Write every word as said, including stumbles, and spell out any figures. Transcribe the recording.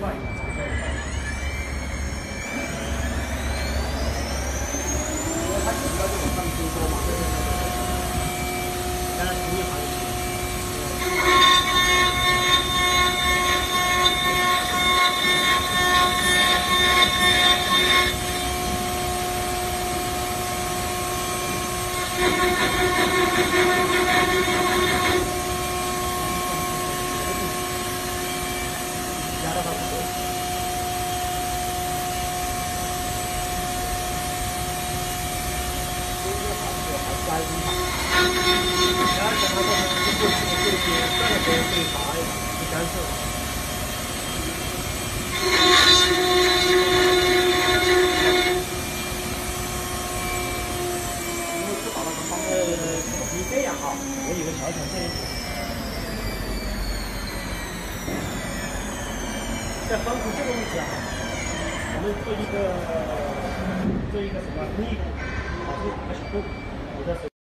换一下，长效一下。因为它起到这种放轻松嘛，对对对对。当然同一行业。 压到它不走。中间好像还加一把，然后等它过程就过去的这些转的时候可以拔一把，就干涉了。因为不打到它方面，你这样啊，我有个小小建议。 在帮助这个位置啊，我们做一个做一个什么工艺，保护打个小洞，你的手。